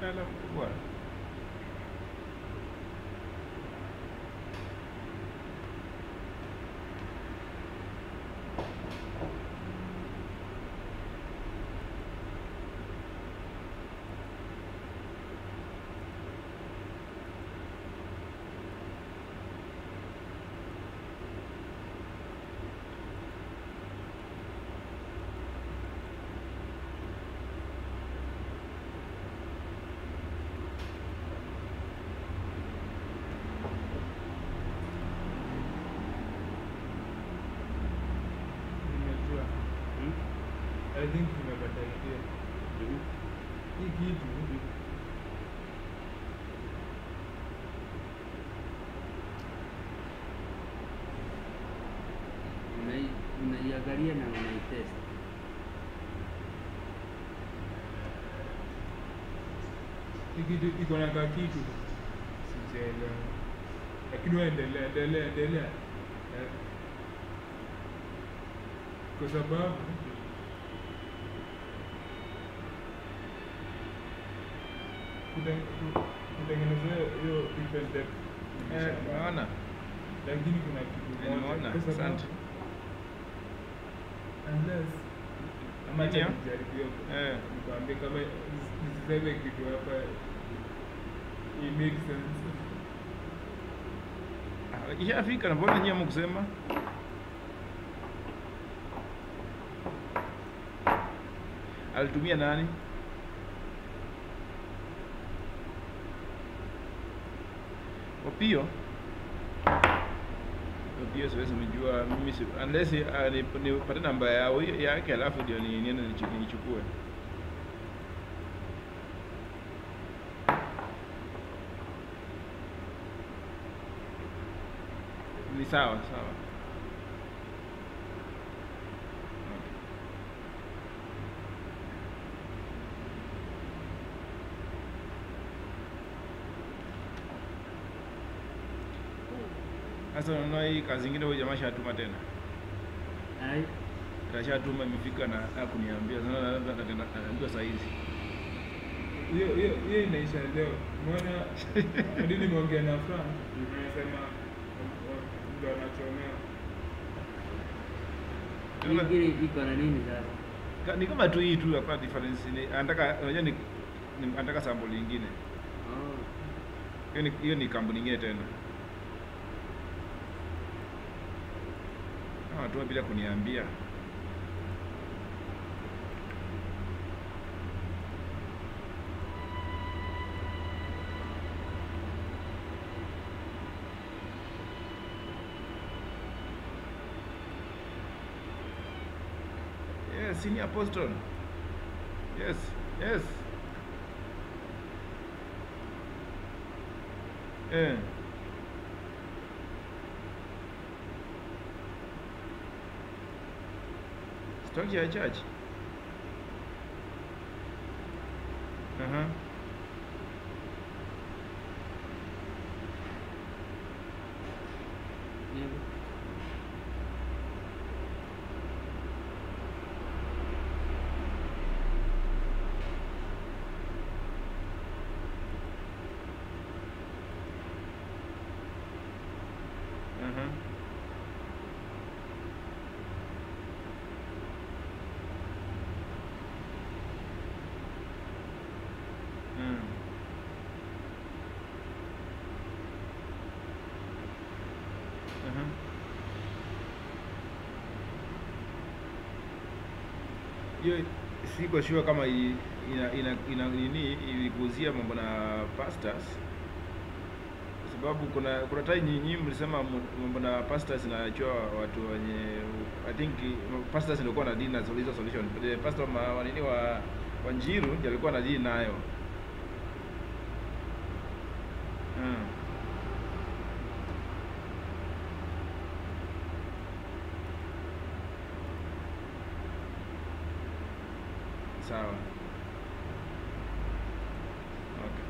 Ala kubwa. I think nimepata idea. Hii kitu unaiangalia na unaitest. hii kitu iko na kitu sijaelewa, lakini endelea kwa sababu kutengeneza hiyo different depth. Unaona? Lakini kuna kitu Nimeona. Asante. Unless ama Ndio? jaribio nikwambie kama nisiseme kitu hapa it makes sense. Ishafika na mbona nyinyi mkusema? Alitumia nani? Opio? Opio siwezi mjua mimi unless nipate namba yao yake alafu ndio niende nichukue. Ni sawa. Sasa unaona hii kazi nyingine huyo jamaa shatuma tena. Ai, Kashatuma imefika na kuniambia sasa naambiwa saa hizi. Hiyo inaisha leo. Umeona hadi nimeongea na Frank, anasema ndo anachomea. hii iko na nini sasa? Ni kama tu hii tu hapa difference ni anataka unajua ni anataka sample nyingine. Hiyo ni kampuni nyingine tena. Tu bila kuniambia. Yes, senior apostle. Yes. Stock ya church. Hiyo siko sure kama ina nini ilikuzia mambo na pastors, kwa sababu kuna time nyinyi mlisema mambo na pastors inachoa watu wenye I think pastors ndio kwa na dini na solution. The pastor wa nini wa Njiru ndiye alikuwa na dini nayo. Sawa. Okay.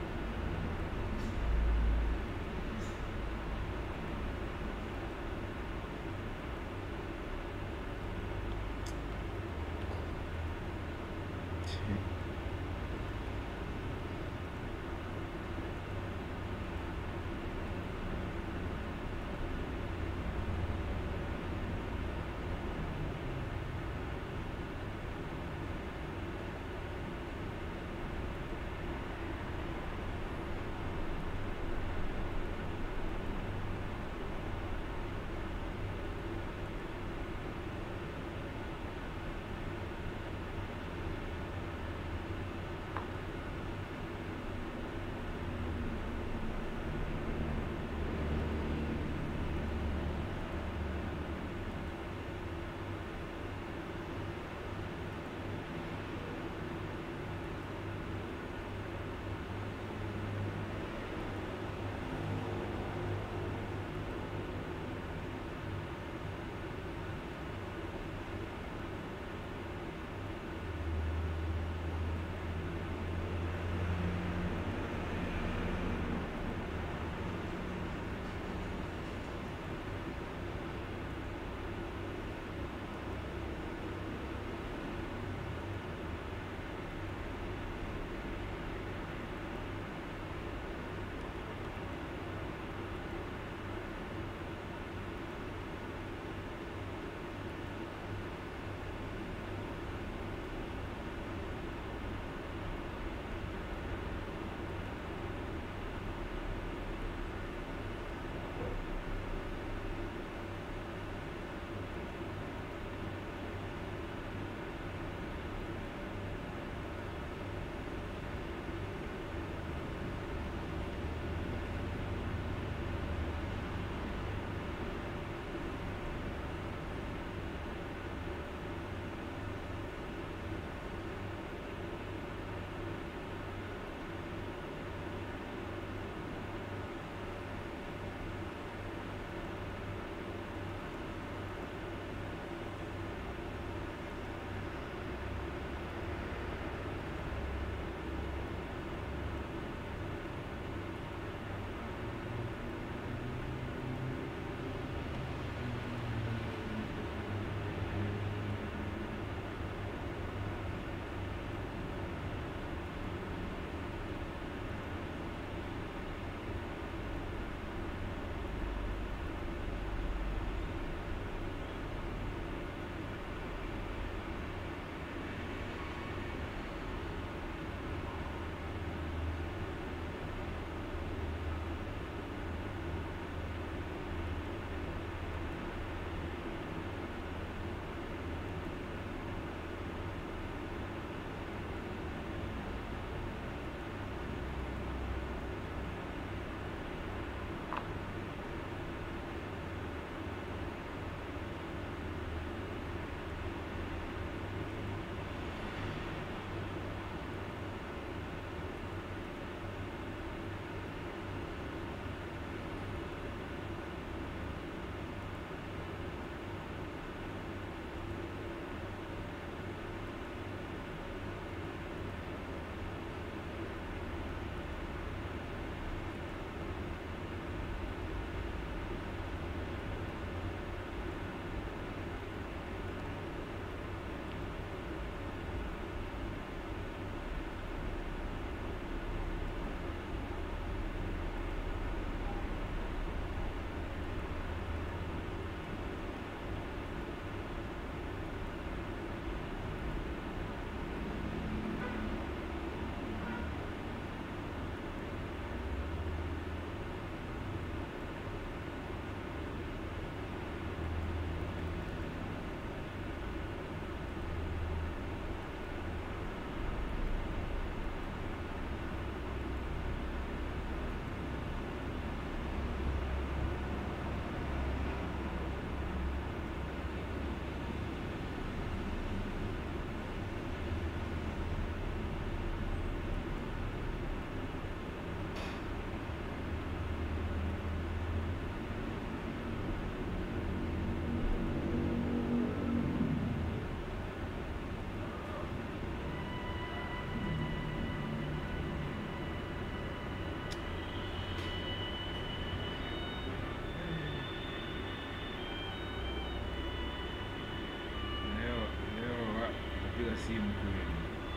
na simu kweli.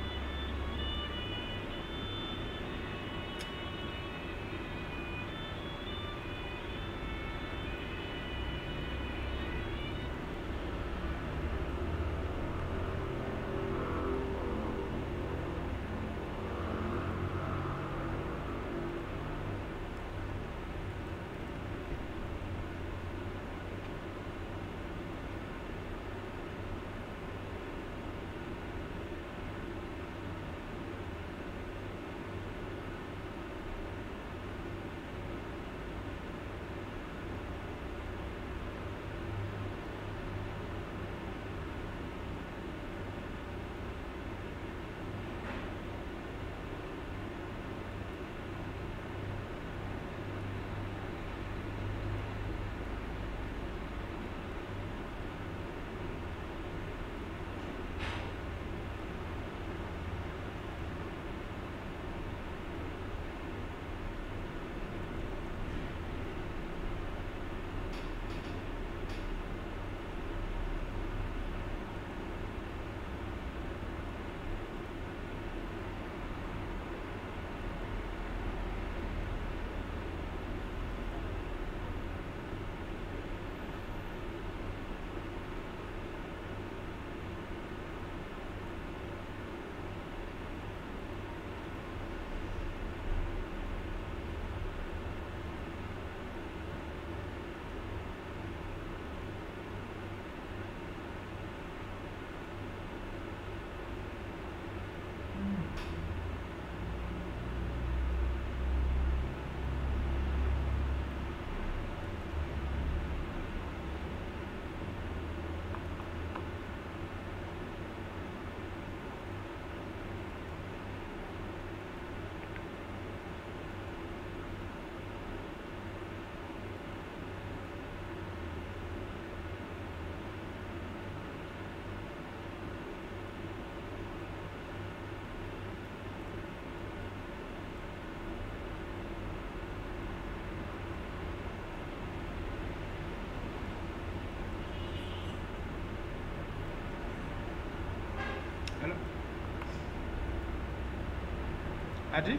Hello? Ati?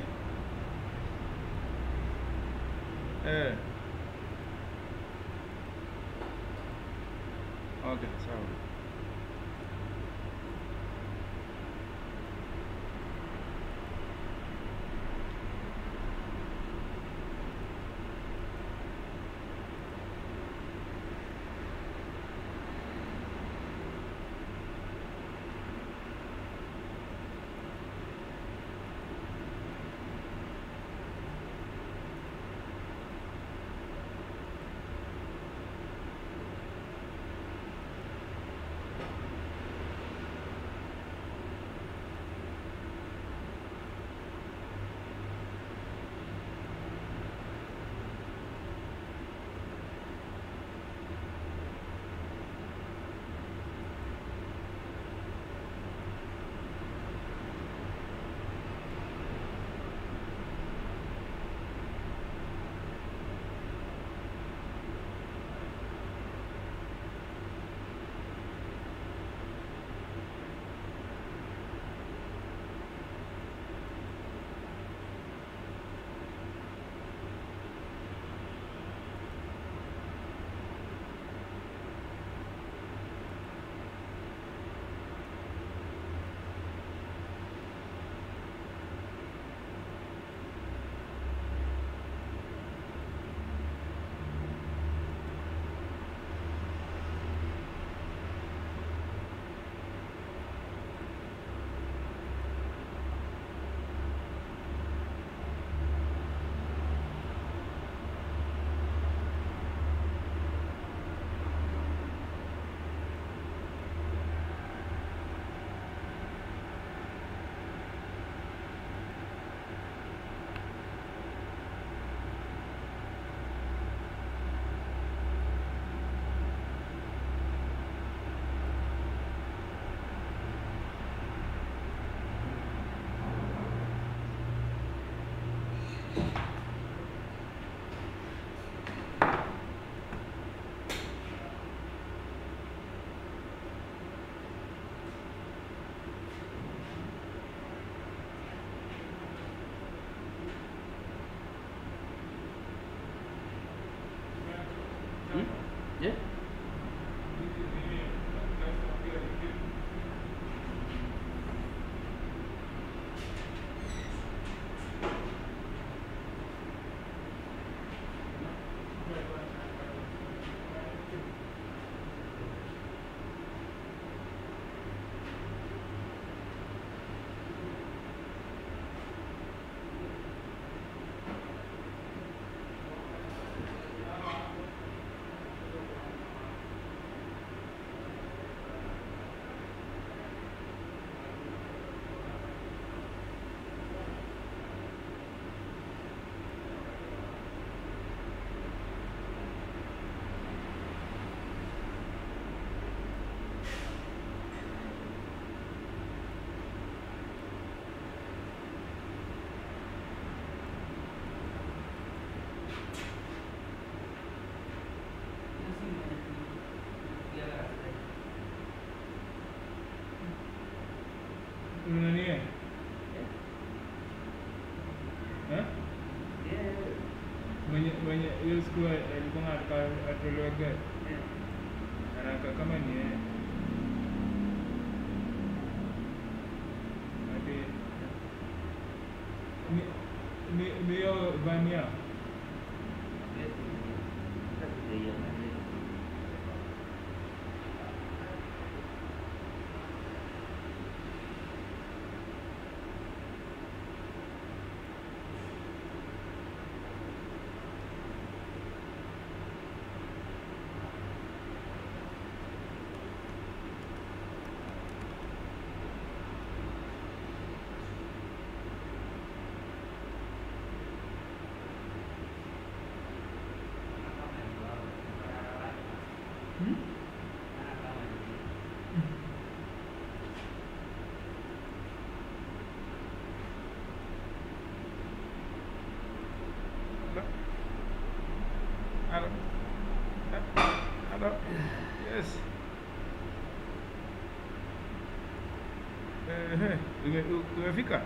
Okay, sawa. anatolewa gari. Haraka kama ni yeye. Hadi ni hiyo van yao. Hello. Yes. Umefika?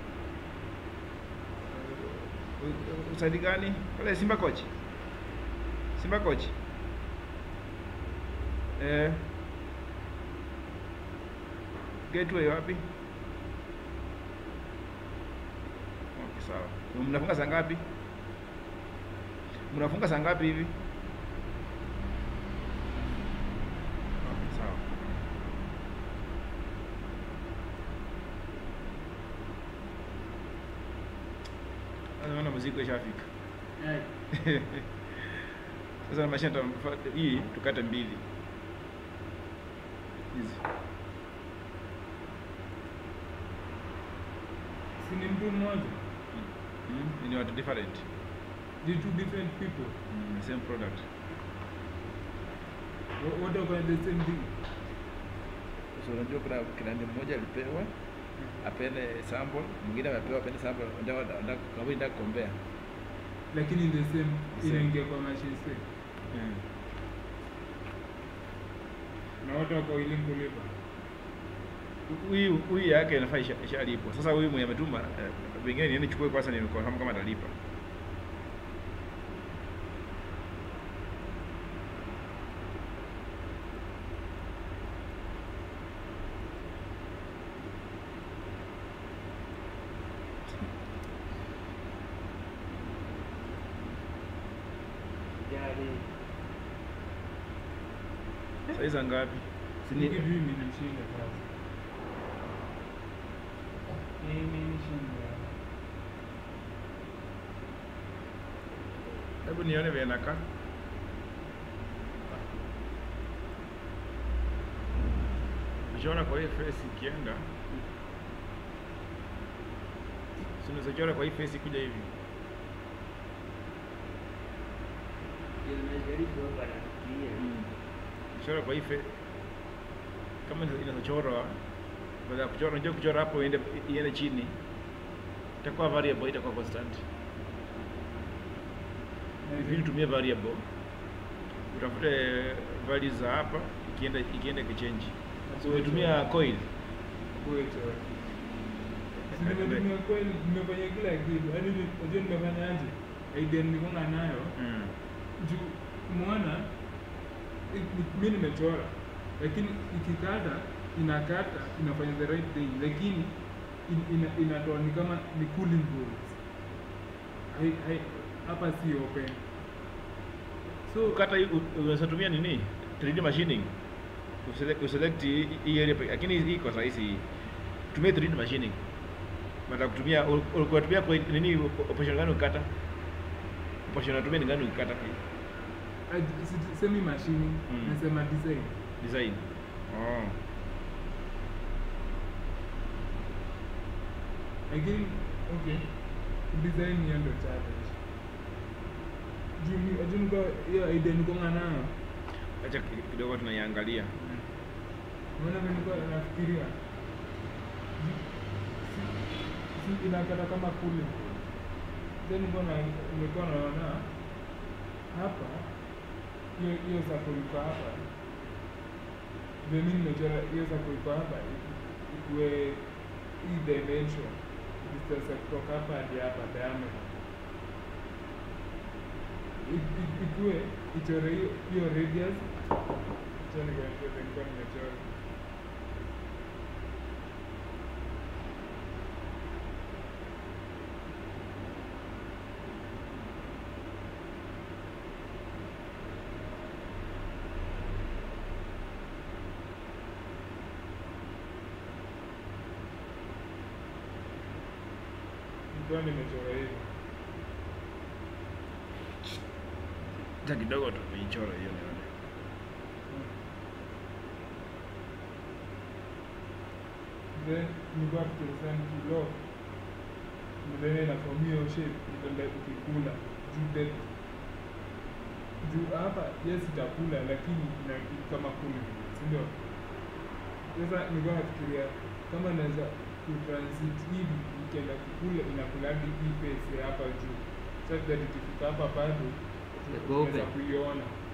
Usaidi gani? Pale Simba Coach. Simba Coach. Gateway wapi? Okay, sawa. Mnafunga saa ngapi? Mnafunga saa ngapi hivi? Okay, sawa. Naona muziki ishafika. Sasa mashine hii tukate mbili. Hizi. Si ni mtu mmoja? Ni watu different. The two different people. Same product. What about the same thing? So unajua kuna kinani mmoja alipewa apende sample, mwingine amepewa apende sample, ndio kampuni ndio compare. Lakini the same inaingia kwa machine same. Na wote wako willing kulipa. Huyu yake inafaa ishalipwa. Sasa huyu mwenye ametuma pengine niende chukue kwanza ni kama atalipa. Saiza ngapi? Sini kitu mimi nimeshinda kazi. Mimi nimeshinda. Hebu nione vile inakaa. Ukiona kwa hii face ikienda. Unaweza kuona kwa hii face kuja hivi. Kuchora kwa ife kama inachorwa baada ya kuchora, unajua kuchora hapo iende chini, itakuwa variable, itakuwa constant. Hivi tumia variable, utafute values za hapa, ikienda kichange. So utumia coil. Nimetumia coil, nimefanya kila kitu. Hadi unajua nimefanya aje? Idea nilikuwa nayo. Juu umeona mimi nimechora, lakini ikikata inakata, inafanya the right thing, lakini inatoa ni kama ni cooling bolts. Hapa si open. So Kata unaweza tumia nini? 3D machining. Uselect hii area, lakini hii kwa rahisi. Tumia 3D machining. Baada ya kutumia ulikuwa tumia kwa nini operation gani ukata? Operation unatumia ni gani ukata hii? Semi machining, nasema design. Design. Oh. Again, okay. Design ni ndo challenge. Juu kwa hiyo idea niko nayo. Acha kidogo tunaiangalia. Unaona mimi niko nafikiria. Si inakata kama kule. Then niko naona hapa hiyo sako iko hapa. Then mimi nimechora hiyo sako iko hapa ikue hii dimension distance kutoka hapa hadi hapa diameter ikue ichore hiyo radius. Acha nilikuwa nimechora. Nilikuwa nimechora hivi. Hata kidogo tu nimeichora hiyo nione. Then nilikuwa tukisema kilo. Mbele na form hiyo shape itaenda ukikula juu hapa yes itakula lakini na kama kule, si ndio? Sasa nilikuwa nafikiria kama naweza kutransit hivi ikienda kukula inakula hadi hii face hapa juu, so that ikifika hapa bado tunaweza kuiona.